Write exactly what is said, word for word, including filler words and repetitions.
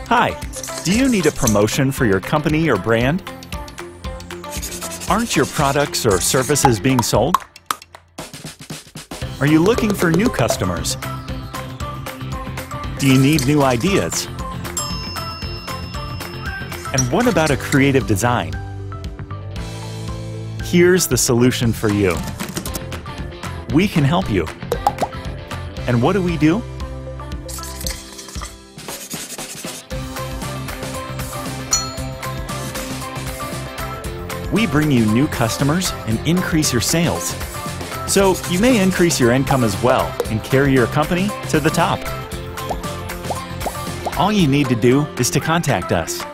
Hi, do you need a promotion for your company or brand? Aren't your products or services being sold? Are you looking for new customers? Do you need new ideas? And what about a creative design? Here's the solution for you. We can help you. And what do we do? We bring you new customers and increase your sales. So you may increase your income as well and carry your company to the top. All you need to do is to contact us.